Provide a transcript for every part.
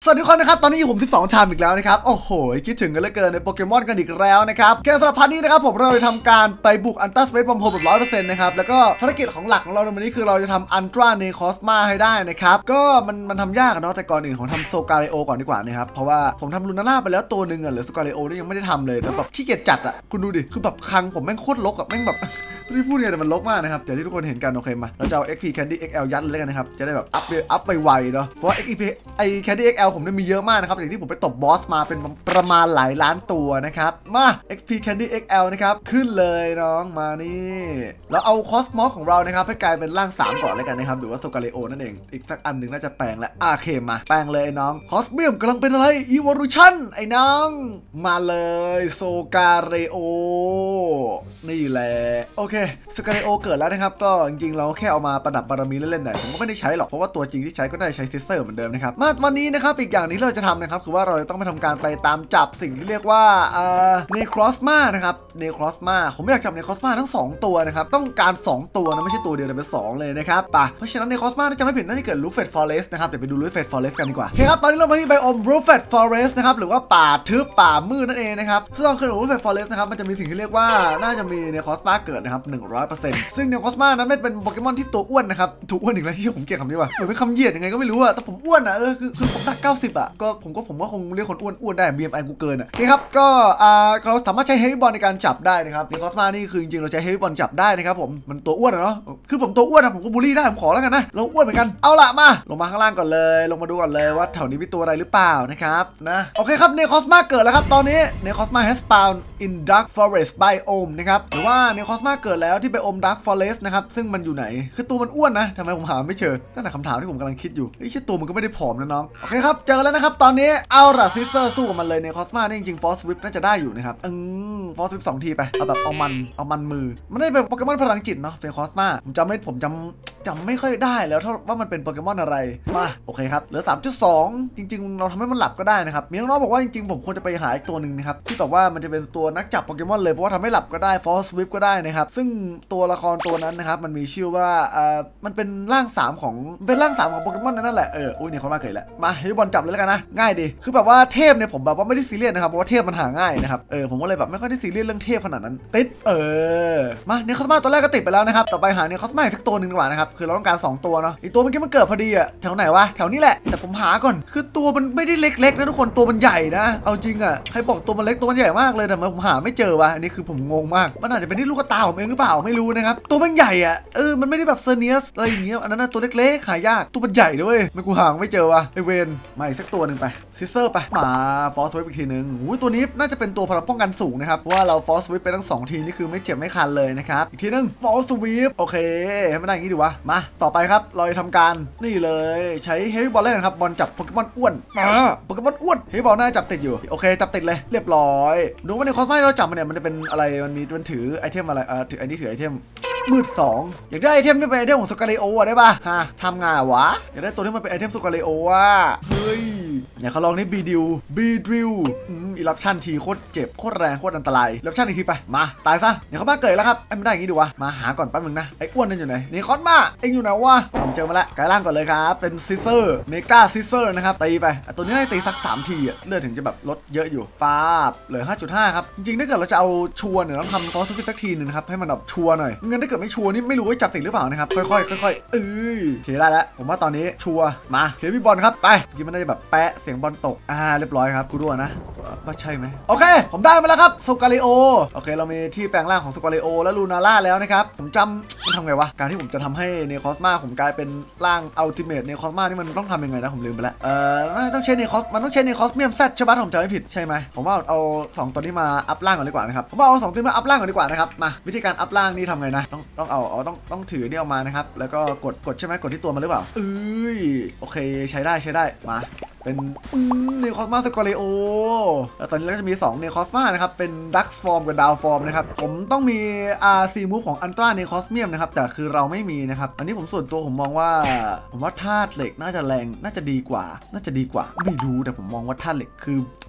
สวัสดีทุกคนนะครับตอนนี้ผม12ชามอีกแล้วนะครับโอ้โหคิดถึงกันเหลือเกินในโปเกมอนกันอีกแล้วนะครับแค่สำหรับพาร์ทนี้นะครับผมเราจะทำการไปบุกอันต้าสเปซบอมโฮแบบ100%นะครับแล้วก็ภารกิจของหลักของเราในวันนี้คือเราจะทำอันตราเนคอสมาให้ได้นะครับก็มันทำยากเนาะแต่ก่อนอื่นผมทำโซกาเลโอก่อนดีกว่านะครับเพราะว่าผมทำลูนาร่าไปแล้วตัวหนึ่งอ่ะหรือโซกาเลโอนี่ยังไม่ได้ทำเลยแต่แบบขี้เกียจจัดอ่ะคุณดูดิคือแบบคังผมแม่งโคตรรกอ่ะแม่งแบบไม่พูดเนี่ยแต่มันรกมากนะครับเดี๋ยวที่ทุกคนเห็นกันโอเคมาเราจะเอา XP Candy XL ยัดเลยกันนะครับจะได้แบบอัพไปไวเนาะเพราะว่า XP Candy XL ผมเนี่ยมีเยอะมากนะครับอย่างที่ผมไปตบบอสมาเป็นประมาณหลายล้านตัวนะครับมา XP Candy XL นะครับขึ้นเลยน้องมานี่เราเอาคอสมอสของเรานะครับให้กลายเป็นร่าง3ก่อนเลยกันนะครับหรือว่าโซกาเลโอนั่นเองอีกสักอันหนึ่งน่าจะแปลงแล้วโอเคมาแปลงเลยไอ้น้องคอสเมียมกำลังเป็นอะไร Evolution ไอ้น้องมาเลยโซกาเลโอนี่แหละโอเคสกาเลโอเกิดแล้วนะครับก็จริงๆเราแค่เอามาประดับบารมีเล่นๆหน่อยผมก็ไม่ได้ใช้หรอกเพราะว่าตัวจริงที่ใช้ก็ได้ใช้ซิสเตอร์เหมือนเดิมนะครับมาวันนี้นะครับอีกอย่างที่เราจะทำนะครับคือว่าเราต้องไปทำการไปตามจับสิ่งที่เรียกว่าเนครอสมานะครับเนครอสมาผมไม่อยากจับเนครอสมาทั้ง2ตัวนะครับต้องการ2ตัวนะไม่ใช่ตัวเดียวแต่เป็น2เลยนะครับป่ะเพราะฉะนั้นเนครอสมาจะไม่ผิดน่าจะเกิดลูเฟตฟอเรสต์นะครับเดี๋ยวไปดูลูเฟตฟอเรสต์กันดีกว่าโอเคครับตอนนี้เรามาที่ไบโอมลูเฟตฟอเรสต์นะครับหรือว่าป่าทึบป่ามืดนั่นเองนะครับซึ่งตอนคือลูเฟตฟอเรสต์นะครับมันจะมีสิ่งที่เรียกว่าน่าจะมีเนครอสมาเกิดนะครับ100%ซึ่งเนครอสมานั้นเป็นโปเกมอนที่ตัวอ้วนนะครับตัวอ้วนอีกแล้วที่ผมเกลียดคำนี้ว่ะเหมือนเป็นคำเหยียดยังไงก็ไม่รู้อะแต่ผมอ้วนอะคือผมหนัก90อะก็ผมว่าคงเรียกคนอ้วนได้ BMI กูเกินอะโอเคครับก็เราสามารถใช้เฮฟวี่บอลในการจับได้นะครับเนครอสมานี่คือจริงๆเราใช้เฮฟวี่บอลจับได้นะครับผมมันตัวอ้วนอะเนาะคือผมตัวอ้วนอะผมก็บูลลี่ได้ผมขอแล้วกันนะเราอ้วนเหมือนกันเอาละมาลงมาข้างล่างก่อนเลยลงมาดูก่อนเลยว่าแถวนี้มีตัวอะไรหรือเปล่านะครับนะโอเคครับเนครอสมาเกิดแล้วครับตอนนี้เนครอสมา has spawned in dark forest biome นะครับหรือว่าเนครอสมาเกิดแล้วที่ไบโอม dark forest นะครับซึ่งมันอยู่ไหนคือตัวมันอ้วนนะทำไมผมหาไม่เจอนั่นแหละคำถามที่ผมกำลังคิดอยู่ไอ้ชื่อตัวมันก็ไม่ได้ผอมนะน้องโอเคครับเจอแล้วนะครับตอนนี้เอาล่ะซิสเตอร์สู้กับมันเลยเนครอสมานี่จริงๆฟอสวิปน่าจะได้อยู่นะครับฟอสวิป2ทีไปเอาแบบเอามันมือมันได้เป็นโปเกมอนพลังจิตเนาะเฟคอสมาผมจำไม่ค่อยได้แล้วว่ามันเป็นโปเกมอนอะไรมาโอเคครับเหลือ 3.2 จริงๆเราทำให้มันหลับก็ได้นะครับมีน้องๆบอกว่าจริงๆผมควรจะไปหาอีกตัวหนึ่งนะครับที่แบบว่ามันจะเป็นตัวนักจับโปเกมอนเลยเพราะว่าทำให้หลับก็ได้ฟอสวิปก็ได้นะครับซึ่งตัวละครตัวนั้นนะครับมันมีชื่อว่ามันเป็นร่าง3ของโปเกมอนนั่นแหละอุ้ยนี่เขามาเกิดแล้วมาให้บอลจับเลยแล้วกันนะง่ายดีคือแบบว่าเทพเนี่ยผมแบบว่าไม่ได้ซีเรียสนะครับเพราะว่าเทพมันหาง่ายนะครับผมก็เลยแบบไม่ค่อยได้ซีเรียสเรื่องเทพขนาดนั้นติดมาเนี่ยคอสมาตัวแรกก็ติดไปแล้วนะครับต่อไปหาเนี่ยคอสมาอีกสักตัวหนึ่งดีกว่านะครับคือเราต้องการ2ตัวเนาะอีกตัวเมื่อกี้มันเกิดพอดีอะแถวไหนวะแถวนี้แหละแต่ผมหาก่อนคือตัวมันไม่ได้เล็กๆนะทุกคนตัวมันใหญ่นะเอาจริงอะใครบอกตัวมันเล็กตัวมันใหญ่มากเลยแต่ผมหาไม่เจอวะอันนี้คือผมงงมากมันอาจจะเป็นที่ลูกตาผมเองหรือเปล่าไม่รู้นะครับตัวมันใหญ่อะมันไม่ได้แบบเซเนียสอะไรอย่างเงี้ยอันนั้นตัวเล็กๆหายากตัวมันใหญ่ด้วยไม่กูหาไม่เจอวะไอเวนมาอีกสักตัวหนึ่งไปซิสเซอร์ไปมาฟอสสวิปอีกทีนึงตัวนี้น่าจะเป็นตัวพลังป้องกันสูงนะครับเพราะว่าเราฟอสสวิปไปทั้ง2ทีนี่คือไม่เจ็บไม่คันเลยนะครับอีกทีนึงฟอสสวิปโอเคให้มันได้อย่างนี้ดีวะมาต่อไปครับเราจะทำการนี่เลยใช้เฮฟวี่บอลเล่นครับบอลจับโปเกมอนอ้วนโปเกมอนอ้วนเฮฟวี่บอลน่าจับติดอยู่โอเคจับติดเลยเรียบร้อยดูว่าในคอสไม่เราจับมันเนี่ยมันจะเป็นอะไรมันถือไอเทมอะไรถือไอนี้ถือไอเทมมืด2อยากได้ไอเทมที่เป็นไอเทมของโซกาเลโอได้ป่ะฮะทำงานวะอยากได้ตัวที่มันเป็นไอเทมโซกาเลโอว่ะเฮ้ยเนี่ยเขาลองนี่บีดิวอีลับชั่นทีโคตรเจ็บโคตรแรงโคตรอันตรายลับชั่นอีกทีไปมาตายซะเนี่ยเขามาเกิดแล้วครับไม่ได้อย่างนี้ดูวะมาหาก่อนแป๊บนึงนะไอ้อ้วนนั่นอยู่ไหนนี่คอสมาเอ็งอยู่ไหนวะผมเจอมาแล้วกายล่างก่อนเลยครับเป็นซิสเซอร์เมกาซิสเซอร์นะครับตีไปตัวนี้ได้ตีสัก3ทีเลือดถึงจะแบบลดเยอะอยู่ฟ้าเหลือ 5.5 ครับจริงๆถ้าเกิดเราจะเอาชัวร์เนี่ยต้องทำฟอสฟิตสักทีนึงนะครับให้มันแบบชัวร์หน่อยงั้นถ้าเกิดไม่ชัวร์นี่ไม่รู้ว่าจับติดหรือเปล่านะครับค่อยๆเทได้แล้วผมว่าตอนนี้ชัวร์มาเฮฟวี่บอลครับไปยิงมันได้แบบแปะเสียงบอลตกเรียบร้อยครับกูด้วยนะว่าใช่ไหมโอเคผมได้มาแล้วครับโซกาเลโอโอเคเรามีที่แปลงร่างของโซกาเลโอและลูนาร่าแล้วนะครับผมจำมันทำไงวะการที่ผมจะทำให้เนคอสมาผมกลายเป็นร่างอัลติเมทเนคอสมานี่มันต้องทำยังไงนะผมลืมไปแล้วต้องใช้เนคอสมันต้องใช้เนคอสเมียมแซดใช่ไหมผมจำไม่ผิดใช่ไหมผมว่าเอา2ตัวนี้มาอัพร่างก่อนดีกว่านะครับผมว่าเอา2ตัวมาอัพร่างก่อนดีกว่านะครับมาวิธีการอัพร่างนี่ทำไงนะต้องถือนี่ออกมานะครับแล้วก็กดใช่ไหมกดที่ตัวมันหรือเปล่าโอเคใช้ได้มาเป็นเนคอสมาสกอเลโอแล้วตอนนี้ก็จะมี2เนคอสมานะครับเป็นดักฟอร์มกับดาวฟอร์มนะครับผมต้องมีRCมูฟของอันตราเนคอสเมียมนะครับแต่คือเราไม่มีนะครับอันนี้ผมส่วนตัวผมมองว่าธาตุเหล็กน่าจะแรงน่าจะดีกว่าไม่รู้แต่ผมมองว่าธาตุเหล็กคือ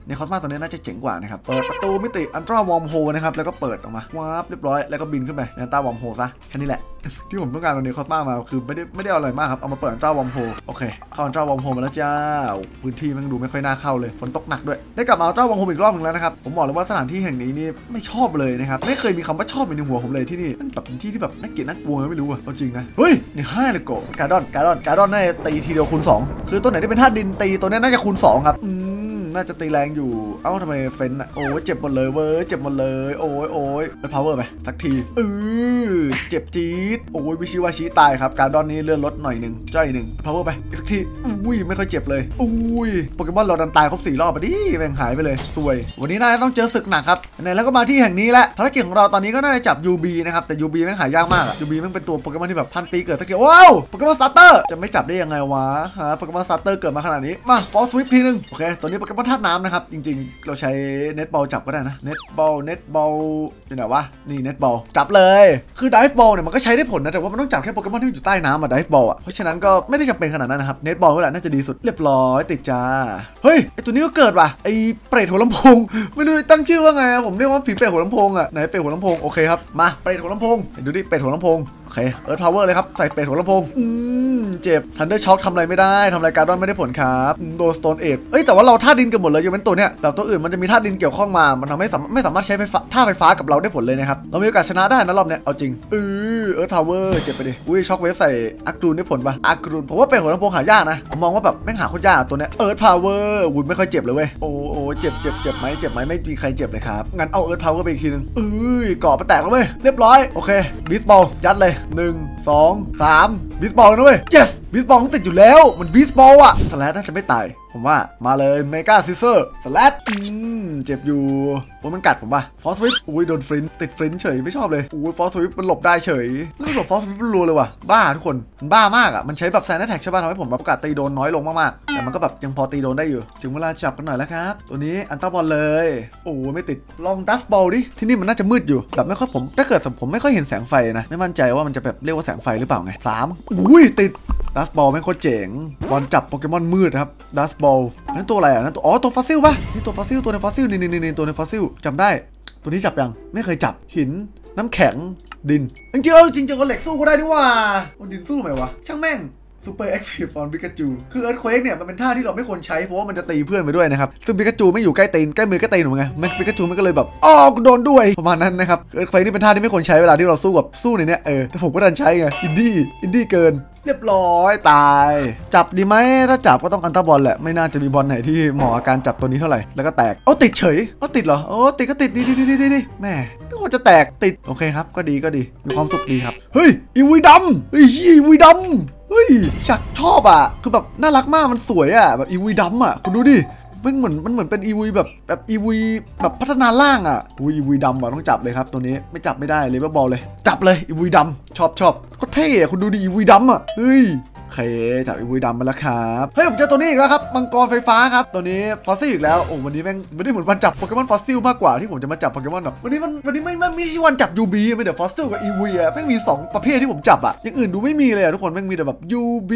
ในคอสมาตัวนี้น่าจะเจ๋งกว่านะครับเปิดประตูมิติอันตราวอร์มโฮนะครับแล้วก็เปิดออกมาวาร์ปเรียบร้อยแล้วก็บินขึ้นไปในอันตราวอร์มโฮซะแค่นี้แหละที่ผมต้องการตอนนี้คอสมามาคือไม่ได้อะไรมากครับเอามาเปิดอันตราวอร์มโฮโอเคเข้าอันตราวอร์มโฮมาแล้วจ้าพื้นที่มันดูไม่ค่อยน่าเข้าเลยฝนตกหนักด้วยได้กลับมาอันตราวอร์มโฮอีกรอบนึงแล้วนะครับผมบอกเลยว่าสถานที่แห่งนี้นี่ไม่ชอบเลยนะครับไม่เคยมีคำว่าชอบในหัวผมเลยที่นี่มันแบบเป็นที่ที่แบบน่าเกลียดน่ากลัวไม่รู้อะจริงนะเฮ้ยนี่5เลยโกการ์ดอนน่าจะตีทีเดียวคูณ2คือตัวไหนที่เป็นธาตุดินตีตัวนี้น่าจะคูณ2ครับน่าจะตีแรงอยู่เอ้าทำไมเฟนอะโอ้ยเจ็บหมดเลยเว้ยเจ็บหมดเลยโอ้ยไปพาวเวอร์ไปสักทีเจ็บจี๊ดโอ้ยวิชิวาชิตายครับการ์ดอนนี้เลื่อนลดหน่อยนึงจ้อยนึงพาวเวอร์ไปอีกสักทีอุ้ยไม่ค่อยเจ็บเลยอุ้ยโปเกมอนเราดันตายครบ4 รอบไปดิแม่งหายไปเลยสวยวันนี้น่าจะต้องเจอศึกหนักครับไหนแล้วก็มาที่แห่งนี้แหละภารกิจของเราตอนนี้ก็น่าจะจับ UB นะครับแต่ UB แม่งหายากมากอะ UB แม่งเป็นตัวโปเกมอนที่แบบ1,000 ปีเกิดสักทีว้าวโปเกมอนสตาร์เตอร์จะไม่จับได้ยังไงวะฮะโปเกมอนสตาร์เตอร์เกิดมาขนาดนี้มาฟอสวิปทีนึงโอเคตัวนี้โปเกมอนธาตุน้ำนะครับจริงๆเราใช้เน็ตบอลจับก็ได้นะเน็ตบอลอยู่ไหนวะนี่เน็ตบอลจับเลยคือไดฟ์บอลเนี่ยมันก็ใช้ได้ผลนะแต่ว่ามันต้องจับแค่โปเกมอนที่อยู่ใต้น้ำอะไดฟ์บอลอะเพราะฉะนั้นก็ไม่ได้จำเป็นขนาดนั้นนะครับเน็ตบอลก็แหละน่าจะดีสุดเรียบร้อยติดจ้าเฮ้ยไอตัวนี้ก็เกิดว่ะไอเปรตหัวลำโพงไม่รู้ตั้งชื่อว่าไงผมเรียกว่าผีเปรตหัวลำโพงอะไหนเปรตหัวลำโพงโอเคครับมาเปรตหัวลำโพงดูดิเปรตหัวลำโพงโอเคเอิร์ธพาวเวอร์เลยครับใส่เปรตหัวลำโพงเจ็บทันเดอร์ช็อคทำอะไรไม่ได้ทำอะไรการ์ดอนไม่ได้ผลครับโดนสโตนเอทแต่ว่าเราธาตุดินกันหมดเลยยกเว้นตัวเนี้ยแต่ตัวอื่นมันจะมีธาตุดินเกี่ยวข้องมามันทำให้ไม่สามารถใช้ท่าไฟฟ้ากับเราได้ผลเลยนะครับเรามีโอกาสชนะได้นะรอบเนี้ยเอาจริงเอิร์ธพาวเวอร์เจ็บไปดิอุ้ยช็อคเวฟใส่อักรูนได้ผลปะอักรูนผมว่าเป็นหัวลำโพงหายากนะผมมองว่าแบบแม่งหาโคตรยากตัวเนี้ยเอิร์ธพาวเวอร์วุ้นไม่ค่อยเจ็บเลยเว้ยโอ้เจ็บไหมไม่มีใครเจ็บเลยครับงั้นเอาเอิร์ธพาวเวอร์ไปอีกทีนึงเกาะไปแตกแล้วเว้ยเรียบร้อยโอเคบิสบอลยัดเลย1 2 3บิสบอลนะเว้ย yes บิสบอลต้องติดอยู่แล้วมันบิสบอลอะสแลชน่าจะไม่ตายผมว่ามาเลยเมกาซิเซอร์สแลชเจ็บอยู่ว่ามันกัดผมป่ะฟอสวิปอุ้ยโดนฟรินติดฟรินเฉยไม่ชอบเลยอุ้ยฟอสวิปมันหลบได้เฉยไม่หลบฟอสวิปรัวเลยว่ะบ้าทุกคนมันบ้ามากอ่ะมันใช้แบบแซนด์แท็กใช่ป่ะทำให้ผมแบบโอกาสตีโดนน้อยลงมากๆแต่มันก็แบบยังพอตีโดนได้อยู่ถึงเวลาจับกันหน่อยแล้วครับตัวนี้อันต้าบอลเลยโอ้ไม่ติดลองดัสบอลดิที่นี่มันน่าจะมืดอยู่แบบไม่ค่อยผมถ้าเกิดผมไม่ค่อยเห็นแสงไฟนะไม่มั่นใจว่ามันจะแบบเรียกว่าแสงไฟหรือเปล่าไง3อุ้ยติดดัสบอลแม่งโคตรเจ๋งบอลจับโปเกมอนมืดครับดัสบอลนั่นตัวอะไรอ่ะนั่นตัวฟอสซิลป่ะนี่ตัวฟอสซิลตัวในฟอสซิลนี่ตัวในฟอสซิลจำได้ตัวนี้จับยังไม่เคยจับหินน้ำแข็งดินจริงๆก็เหล็กสู้ก็ได้ด้วยว่าดินสู้ไหมวะช่างแม่งซูเปอร์แอคทีฟฟอนปิกาจูคือเอิร์ธเควกเนี่ยมันเป็นท่าที่เราไม่ควรใช้เพราะว่ามันจะตีเพื่อนไปด้วยนะครับซึ่งปิกาจูไม่อยู่ใกล้ตีนใกล้มือใกล้ตีนหนูไงแม่ปิกาจูมันก็เลยแบบกูโดนด้วยประมาณนั้นนะครับเอิร์ธเควกนี่เป็นท่าที่ไม่ควรใช้เวลาที่เราสู้ในเนี้ยแต่ผมก็ดันใช้ไงอินดี้เกินเรียบร้อยตายจับดีไหมถ้าจับก็ต้องอันต้าบอลแหละไม่น่าจะมีบอลไหนที่เหมาะกับการจับตัวนี้เท่าไหร่แล้วก็แตกติดเฉยติดเหรอติดก็ติดดีแม่นึกว่าจะแตกติดโอเคครับก็ดีมีความสุขดีครับเฮ้ยอีวีดำอีวีดำเฮ้ยฉักชอบอ่ะคือแบบน่ารักมากมันสวยอ่ะแบบอีวีดำอ่ะคุณดูดิมันเหมือนเป็นอีวีแบบอีวีแบบพัฒนาล่างอ่ะอีวีดำว่ะต้องจับเลยครับตัวนี้ไม่จับไม่ได้เลยบอลเลยจับเลยอีวีดำชอบก็เท่คุณดูดิอีวีดำอ่ะเฮ้ยโอเคจับอีวีดำมาแล้วครับเฮ้ยผมเจอตัวนี้อีกแล้วครับมังกรไฟฟ้าครับตัวนี้ฟอสซิลอีกแล้ววันนี้แม่งไม่ได้เหมือนวันจับโปเกมอนฟอสซิลมากกว่าที่ผมจะมาจับโปเกมอนหรอกวันนี้ไม่ใช่วันจับ UB ไม่เดี๋ยวฟอสซิลกับ EV อ่ะแม่งมี2ประเภทที่ผมจับอ่ะอย่างอื่นดูไม่มีเลยอ่ะทุกคนแม่งมีแต่แบบ UB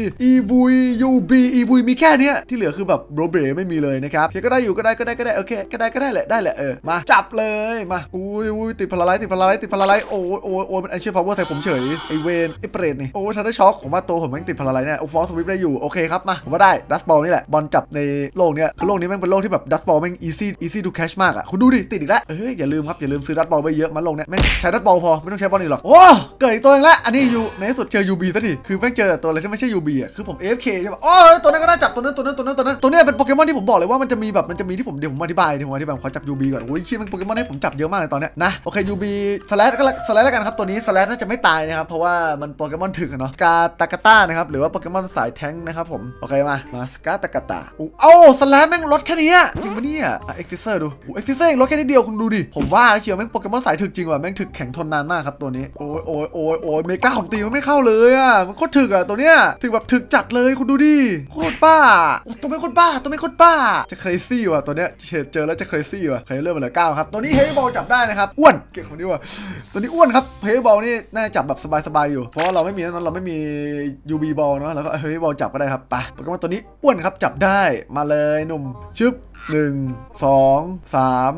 EV มีแค่นี้ที่เหลือคือแบบโรเบไม่มีเลยนะครับก็ได้อยู่ก็ได้โอเคก็ได้แหละมาจับเลยมาอุ้ยติดพลาไลท์โอ้มันไอเชียพาวเวอร์ใส่ผมเฉยไอเวนไอเปรตนี่โอ้ทันได้ช็อคผมว่าตัวผมติดพลาไลท์เนี่ยฟอสวิปได้อยู่โอเคครับมาผมว่าได้ดัสบอลนี่แหละบอลจับในโลกเนี้ยคือโลกนี้แม่งเป็นโลกที่แบบดัสบอลแม่ง easy to catch มากอ่ะคุณดูดิติดอีกแล้วอย่าลืมซื้อดัสบอลไปเยอะมันโลกเนี้ยแม่งใช้ดัสบอลพอไม่ต้องใช้บอลอีกหรอกโอ้เกิดอีกตัวนึงละอันนี้อยู่ในที่สุดเจอ UB สักทีคือแม่งเจอตัวอะไรที่ไม่ใช่ UB อ่ะคือผม AFK ใช่ป่ะตัวนั้นก็น่าจับตัวนั้นตัวนี้เป็นโปเกมอนที่ผมบอกเลยว่ามันจะมีที่ผมเดี๋ยวผมอธิบายขอจับ UB ก่อนโอ้ยชื่อมันโปเกมอนให้ผมจับเยอะมากเลยตอนเนี้ยนะโอเค UB สแลชแล้วกันครับตัวนี้สแลชน่าจะไม่ตายนะครับเพราะว่ามันโปเกมอนถึกเนาะกาตากาต้านะครับหรือว่าโปเกมอนสายแทงค์นะครับผมโอเคมาสกาตากาตาสแลชแม่งลดแค่นี้จริงปะเนี่ยเอ็กซิเซอร์ดูเอ็กซิเซอร์ลดแค่นิดเดียวคุณดูดิผมว่าเชียวแม่งโปเกมอนสายถึกจริงว่ะแม่งถึกแข็งทนนานมากครับตัวนี้โอ้ยเมกาของตีมันไม่เข้าเลยอ่ะมันโคตรถึกอ่ะตัวเนี้ยถึกแบบถึกจัดเลยคุณดูดิโคตรบ้าตัวไม่โคตรบ้าจะเครซี่ว่ะตัวเนี้ยเจอแล้วจะเครซี่ว่ะใครเริ่มมาเลย9ครับตัวนี้เฮฟบอลจับได้นะครับอ้วนเก่งคนนี้ว่ะตัวนี้อ้วนครับเฮฟบอลนี่น่าจับแบบสบายๆอยู่เพราะเราไม่มีนั้นเราไม่มี UV ball เนาะแล้วก็ Heavy ball จับก็ได้ครับไปโปเกมอนตัวนี้อ้วนครับจับได้มาเลยหนุ่มชึบ1 2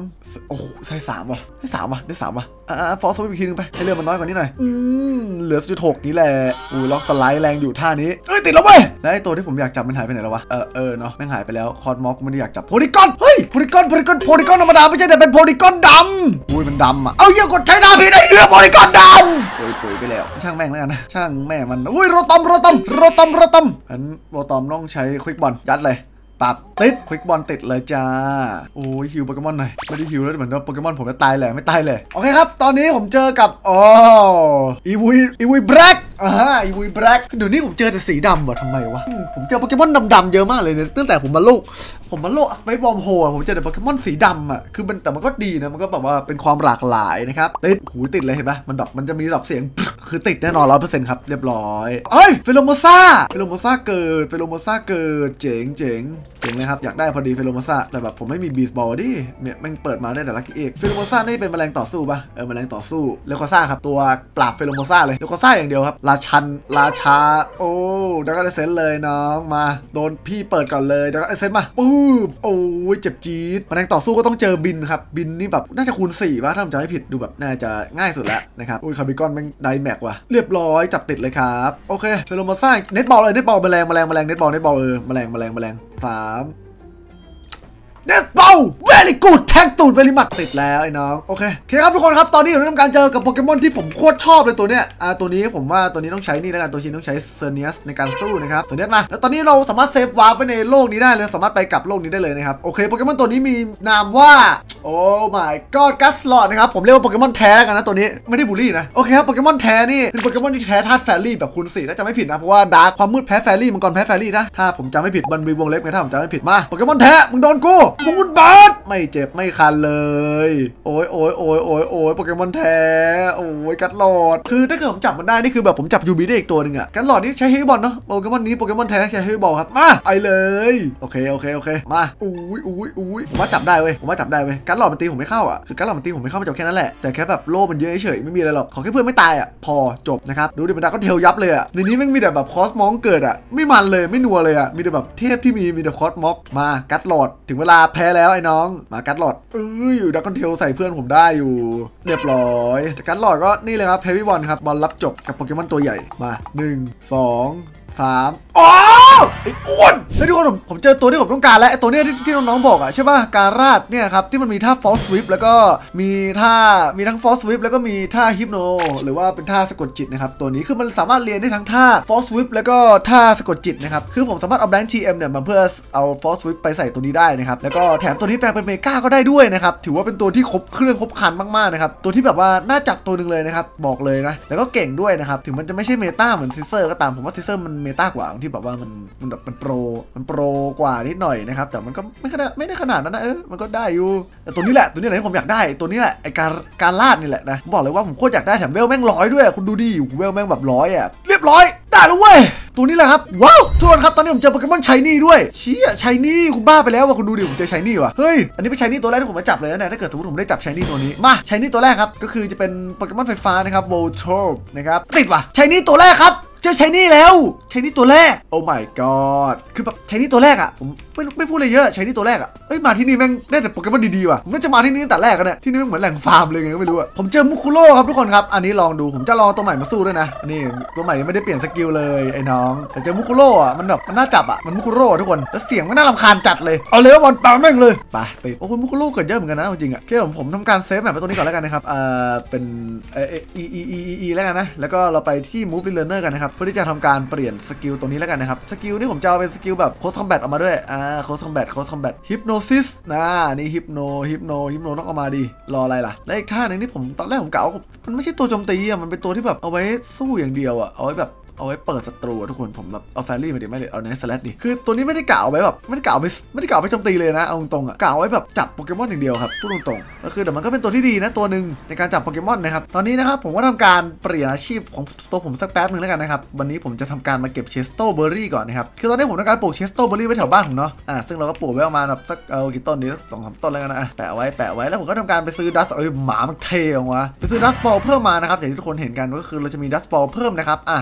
3โอ้โหใช่3ว่ะได้3ว่ะได้3ว่ะฟอสสวิปอีกทีนึงไปให้เลือดมันน้อยกว่านี้หน่อยเหลือ0.6นี่แหละล็อกสไลด์แรงอยู่ท่านี้ติดแล้วเว้ยแล้วไอ้ตัวที่ผมอยากจับมันหายไปไหนแล้ววะเนาะแม่งหายไปแล้วคอร์ดมอกไม่ได้อยากจับโพลีกอนเฮ้ยโพลีกอนธรรมดาไม่ใช่แต่เป็นโพลีกอนดำมันดำอ่ะเอาเยอะกดใช้ดาพี่ได้เยอะโพลีกอนดำปุ๋ยไปแล้วช่างแม่งแล้วกันนะช่างแม่มันโรตอมอันโรตอมต้องใช้ควิกบอลยัดเลยปับติดควิกบอลติดเลยจ้าโอ้ยฮิวโปเกมอนหน่อยไม่ได้ฮิวแล้วเหมือนว่าโปเกมอนผมจะตายแหละไม่ตายเลยโอเคครับตอนนี้ผมเจอกับอีวุยแบล็กอีวุยแบล็กเดี๋ยวนี้ผมเจอแต่สีดำว่ะทำไมวะผมเจอโปเกมอนดำๆเยอะมากเลยเนี่ยตั้งแต่ผมมาโลกสไปซ์บอมโฮผมเจอแต่โปเกมอนสีดำอ่ะคือแต่มันก็ดีนะมันก็แบบว่าเป็นความหลากหลายนะครับติดเลยเห็นปะมันจะมีแบบเสียงคือติดแน่นอน100%ครับเรียบร้อยเฟโลโมซ่าเกิดเจ๋งเลยครับอยากได้พอดีเฟโลโมซ่าแต่แบบผมไม่มีบีสบอลดิเนี่ยมันเปิดมาได้แต่ลัคกี้เอกเฟโลโมซ่านี่เป็นแมลงต่อสู้ปะแมลงต่อสู้เลโคซ่าครับตัวปราบเฟโลโมซ่าเลยเลโคซ่าอย่างเดียวครับราชาโอ้ดักก็ได้เซนเลยน้องมาโดนพี่เปิดก่อนเลยดักก็ได้เซนมาปุ๊บโอ้ยเจ็บจี๊ดแมลงต่อสู้ก็ต้องเจอบินครับบินนี่แบบน่าจะคูณ4ป่ะถ้าผมจำไม่ผิดดูแบบน่าจะง่ายสุดแล้วนะครับคาร์บิกอนมันไดแม็กว่ะเรียบร้อยจับติดเลยครับโอเคเฟโลโมซ่าเน็ตบอลเลยเน็ตบอลแมลงเน็ตบอลแมลง3เน็ตบอล very good แทงตูด very much ติดแล้วไอ้น้องโอเคครับทุกคนครับตอนนี้เราทำการเจอกับโปเกมอนที่ผมโคตรชอบเลยตัวเนี้ยตัวนี้ผมว่าตัวนี้ต้องใช้นี่แล้วกันตัวชินต้องใช้เซเนียสในการสู้นะครับเซเนียสมาแล้วตอนนี้เราสามารถเซฟวาร์ปไปในโลกนี้ได้เลยสามารถไปกับโลกนี้ได้เลยนะครับโอเคโปเกมอนตัวนี้มีนามว่าโอ้ my god กัสลอดนะครับผมเรียกว่าโปเกมอนแท้แล้วกันนะตัวนี้ไม่ได้บูลลี่นะโอเคครับโปเกมอนแท้นี่เป็นโปเกมอนที่แท้ธาตุแฟรี่แบบคูณ4ถ้าจำไม่ผิดนะเพราะว่าดาร์คความมืดแพ้แฟรี่มังกรแพ้แฟรี่นะถ้าผมจำไม่ผิดมันมีวงเล็บไงถ้าผมจำไม่ผิดมาโปเกมอนแท้มึงโดนกูมูนบาร์ไม่เจ็บไม่คันเลยโอ้ยโปเกมอนแท้โอ้ยกัดหลอดคือถ้าเกิดผมจับมันได้นี่คือแบบผมจับยูบีได้อีกตัวหนึ่งอะกัดหลอดนี่ใช้เฮฟบอลเนาะโปเกมอนนี้โปเกมอนแท้ใช้เฮฟบอลครับมาไปเลยโอเคมาอุ้ยผมว่าจับได้เว้ยกัดหลอดมันตีผมไม่เข้าอะคือกัดหลอดมันตีผมไม่เข้ามันจับแค่นั้นแหละแต่แค่แบบโล่มันเยอะเฉยไม่มีอะไรหรอกขอแค่เพื่อนไม่ตายอะพอจบนะครับดูดิมันดาก็เทลยับเลยอะในนี้ไม่มีแต่แบบคอสมองเกิดอะไม่มันเลยไม่นัวเลยอะมีแต่แบบเทพที่มีแต่คอสมอกมากัดหลอดถึงเวลาแพ้แล้วไอ้น้องมากัดหลอดอยู่ดักคอนเทลใส่เพื่อนผมได้อยู่เรียบร้อยแต่การหลอดก็นี่เลยครับเฮฟวี่บอลครับบอลรับจบกับโปเกมอนตัวใหญ่มา1 2 3อ๋อไอ้อ้วนแล้วทุกคนผมเจอตัวที่ผมต้องการแล้วไอ้ตัวเนี้ยที่น้องๆบอกอะใช่ป่ะการาดเนี่ยครับที่มันมีท่าฟอสสวิปแล้วก็มีทั้งฟอสสวิปแล้วก็มีท่าฮิปโนหรือว่าเป็นท่าสะกดจิตนะครับตัวนี้คือมันสามารถเรียนได้ทั้งท่าฟอสสวิปแล้วก็ท่าสะกดจิตนะครับคือผมสามารถเอาแบงค์ทีเอ็มเนี่ยมาเพื่อเอาฟอสสวิปไปใส่ตัวนี้ได้นะครับแล้วก็แถมตัวนี้แปลงเป็นเมกาก็ได้ด้วยนะครับถือว่าเป็นตัวที่ครบเครื่องครบครันมากๆนะครับตัวที่แบบว่าน่าจับตัวนึงเลยนะครับบอกเลยนะแล้วก็เก่งด้วยนะครับถึงมันจะไม่ใช่เมตาเหมือนซิเซอร์ก็ตามผมว่าซิเซอร์มันเมตากว่าที่แบบว่ามันแบบมันโปรกว่านิดหน่อยนะครับแต่มันก็ไม่ได้ขนาดนั้นนะมันก็ได้อยู่แต่ตัวนี้แหละที่ผมอยากได้ตัวนี้แหละไอการลาดนี่แหละนะผมบอกเลยว่าผมโคตรอยากได้แถมเวลแม่ง100ด้วยคุณดูดิเวลแม่งแบบ100อ่ะเรียบร้อยได้แล้วเว้ยตัวนี้แหละครับว้าวทุกคนครับตอนนี้ผมเจอโปเกมอนชายนี่ด้วยเชี่ยชายนี่คุณบ้าไปแล้วว่ะคุณดูดิผมเจอชายนี่ว่ะเฮ้ยอันนี้เป็นชายนี่ตัวแรกที่ผมมาจับเลยนะถ้าเกิดสมมติผมได้จับชายนี่ตัวนี้มาชายนี่ตัวแรกครับก็คือจะเป็นโปเกมอนไฟฟ้านะครับโวลโทร์นะครับติดว่ะชายนี่ตัวแรกครับเจอชายนี่แล้วชายนี่ตัวแรกโอ้ my god คือแบบชายนี่ตัวแรกอ่ะผมไม่พูดอะไรเยอะชายนี่ตัวแรกอ่ะมาที่นี่แม่งได้แต่โปเกมอนดีๆว่ะผมน่าจะมาที่นี่ตั้งแต่แรกกันเนี่ยที่นี่เหมือนแหล่งฟาร์มเลยไงก็ไม่รู้อ่ะผมเจอมุคุโร่ครับทุกคนครับอันนี้ลองดูผมจะลองตัวใหม่มาสู้ด้วยนะนี่ตัวใหม่ยังไม่ได้เปลี่ยนสกิลเลยไอ้น้องแต่เจอมุคุโร่อ่ะมันแบบมันน่าจับอ่ะมันมุคุโร่ทุกคนแล้วเสียงมันน่ารำคาญจัดเลยเอาเลยว่าบอลปาแม่งเลยไปติดโอ้คุณมุคุโร่เกิดเยอะเหมือนกันนะจริงอ่ะแค่ผมทำการเซฟแบบไปตัวนี้ก่อนแล้วกันนะครับเป็นแล้วกันนะแล้วก็เราไปที่ Move Learner กันนะครับเพื่อที่จะทำการเปลี่ยนสกิลตัวนี้แล้วกันนะครับสกิลนี่ผมจะเอาเป็นสกิลแบบโค้ดคอมแบทออกมาด้วยโค้ดคอมแบทฮิปโนซิสนี่ฮิปโนต้องเอามาดิรออะไรล่ะและอีกท่าหนึ่งที่ผมตอนแรกผมกะว่ามันไม่ใช่ตัวโจมตีอ่ะมันเป็นตัวที่แบบเอาไว้สู้อย่างเดียวอ่ะเอาไว้เปิดศัตรูทุกคนผมแบบเอาแฟรี่มาดิไม่เลยเอาเนสแลดดิคือตัวนี้ไม่ได้กะเอาไว้แบบไม่ได้กะเอาไปโจมตีเลยนะเอาตรงๆอ่ะกะเอาไว้แบบจับโปเกมอนอย่างเดียวครับพูดตรงๆก็คือแต่มันก็เป็นตัวที่ดีนะตัวหนึ่งในการจับโปเกมอนนะครับตอนนี้นะครับผมก็ทำการเปลี่ยนอาชีพของตัวผมสักแป๊บนึงแล้วกันนะครับวันนี้ผมจะทำการมาเก็บเชสโตเบอร์รี่ก่อนนะครับคือตอนนี้ผมต้องการปลูกเชสโตเบอร์รี่ไว้แถวบ้านผมเนาะซึ่งเราก็ปลูกไว้ประมาณแบบสักกี่ต้นดีสัก2-3 ต้นแล้วกันนะแปะไว้แล้วผมก็ทำการไปซื้อดัสหมามันเท่ออกมาไปซื้อดัสบอลเพิ่มมานะครับอย่างที่ทุกคนเห็นกันก็คือเราจะมีดัสบอลเพิ่มนะครับแล้ว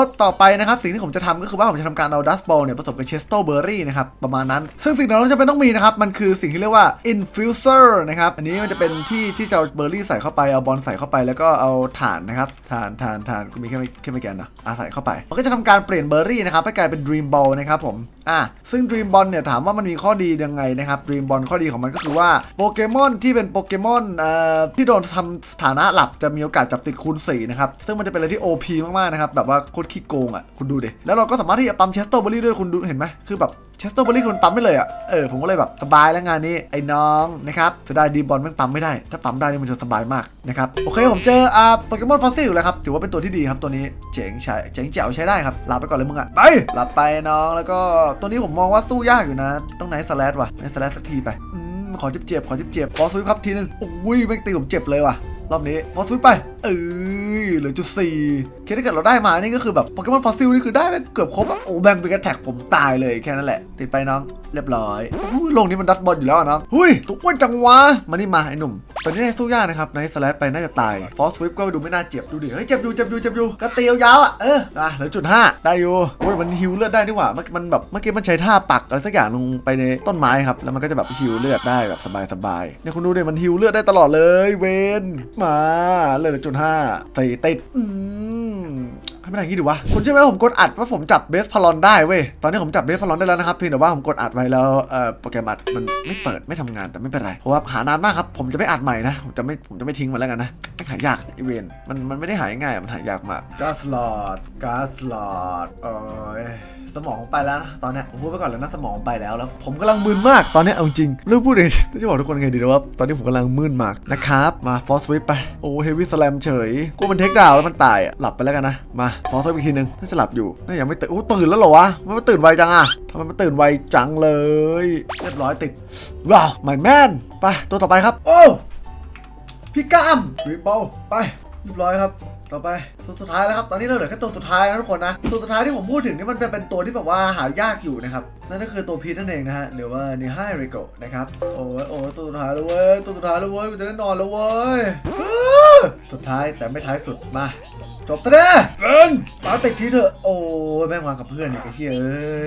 ต่อไปนะครับสิ่งที่ผมจะทำก็คือว่าผมจะทำการเอาดัสบอลเนี่ยผสมกับเชสโตเบอร์รี่นะครับประมาณนั้นซึ่งสิ่งที่เราจะเป็นต้องมีนะครับมันคือสิ่งที่เรียกว่า infuser นะครับอันนี้มันจะเป็นที่จะเอาเบอร์รี่ใส่เข้าไปเอาบอลใส่เข้าไปแล้วก็เอาถ่านนะครับถ่านก็มีแค่ไม่แกนนะใส่เข้าไปมันก็จะทำการเปลี่ยนเบอร์รี่นะครับให้กลายเป็น Dream Ball นะครับผมซึ่ง Dream Ball เนี่ยถามว่ามันมีข้อดียังไงนะครับ Dream Ball ข้อดีของมันก็คือว่าโปเกมอนที่เป็นโปเกมอนที่โดนทำสถานะหลับจะมีโอกาสจับติดคูณ4นะครับซึ่งมันจะเป็นอะไรที่ OP มากๆนะครับแบบว่าโคตรขี้โกงคุณดูดิแล้วเราก็สามารถที่จะปั๊มเชสโตเบอร์รี่ด้วยคุณดูเห็นไหมคือแบบเชสโตเบอร์รี่คุณปั๊มไม่เลยผมก็เลยแบบสบายแล้วงานนี้ไอ้น้องนะครับจะได้ดีบอลแม่งปั๊มไม่ได้ถ้าปั๊มได้นี่มันจะสบายมากนะครับโอเคผมเจอโปเกมอนฟอสซิลแล้วครับถือว่าเป็นตัวที่ดีครับตัวนี้เจ๋งแจ๋วใช้ได้ครับลาไปก่อนเลยมึงไปหลับไปน้องแล้วก็ตัวนี้ผมมองว่าสู้ยากอยู่นะต้องไหนสแลชว่ะไหนสแลชสักทีไปขอเจ็บขอซุยครับทีนึงอุ้ยแม่งตีผมเจ็บเลยว่ะรอบนี้ฟอสซิลไปเหลือ.4ถ้าเกิดเราได้มานี่ก็คือแบบโปเกมอนฟอสซิลนี่คือได้เกือบครบโอ้แบงเป็นกระแท็กผมตายเลยแค่นั้นแหละติดไปน้องเรียบร้อยโลกนี้มันดัดบอลอยู่แล้วน้องหุ้ยตุ๊กอ้วนจังวะมานี่มาไอ้หนุ่มตอนนี้ในสู้ยากนะครับในสแลชไปน่าจะตายฟอสวิปก็ดูไม่น่าเจ็บดูดิเฮ้ยเจ็บอยู่ก็ตียาวเหลือ.5ได้อยู่โอ้ยมันฮิวเลือดได้นี่หว่ามันแบบเมื่อกี้มันใช้ท่าปักอะไรสักอย่างลงไปในต้นไม้ครับแล้วมันก็จะแบบฮิวเลือดได้แบบสบายเนี่ยคุณดูดิมันฮิวเลือดได้ตลอดเลยเวนมาเหลือ.5ตีติดให้ไม่ได้งี้ดิวะคุณเชื่อไหมผมกดอัดว่าผมจับเบสพลอนได้เว้ยตอนนี้ผมจับเบสพลอนได้แล้วนะครับเพียงแต่ว่าผมกดอัดไว้แล้วโปรแกรมอัดมันไม่เปิดไม่ทำงานแต่ไม่เป็นไรเพราะว่าหานานมากครับผมจะไม่อัดใหม่นะผมจะไม่ทิ้งมันแล้วกันนะไม่หายากอีเวนมันไม่ได้หายง่ายมันหายากมากก๊าซหลอดสมองไปแล้วนะตอนนี้ผมพูดไปก่อนแล้วนะสมองไปแล้วผมกำลังมึนมากตอนนี้เอาจริงเรื่องพูดเองจะบอกทุกคนไงดีนะว่าตอนนี้ผมกำลังมึนมากนะครับมาฟอสวิปไปโอ้เฮฟวี่สแลมเฉยกูมันเทคดาวแล้วมันตายหลับไปแล้วกันนะมาฟอสวิปอีกทีนึงน่าจะหลับอยู่น่ายังไม่ตื่นตื่นแล้วเหรอวะมันตื่นไวจังทำไมมันตื่นไวจังเลยเรียบร้อยติดว้าวmy manไปตัวต่อไปครับโอ้พี่ก้ามรีบอลไปเรียบร้อยครับต่อไปตัวสุดท้ายแล้วครับตอนนี้เราเหลือแค่ตัวสุดท้ายนะทุกคนนะตัวสุดท้ายที่ผมพูดถึงนี่มันเป็นตัวที่แบบว่าหายากอยู่นะครับนั่นก็คือตัวพีทนั่นเองนะฮะหรือว่าเนฮ่าริโกะนะครับโอ้ตัวสุดท้ายแล้วเว้ยกูจะได้นอนแล้วเว้ยสุดท้ายแต่ไม่ท้ายสุดมาจบซะเด้ตาติดทีเถอะโอ้ยแม่งวางกับเพื่อนอีกไอ้เหี้ย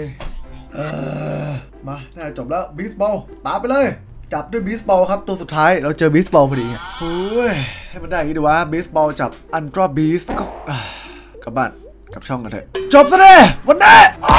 มาน่าจบแล้วบีสบอลตามไปเลยจับด้วยบีสบอลครับตัวสุดท้ายเราเจอบีสบอลพอดีไงโอ้ยให้มันได้อย่างนี้ดีวะบีสบอลจับอันตราบีสก็กลับบ้านกลับช่องกันเถอะจบซะเลยวันนี้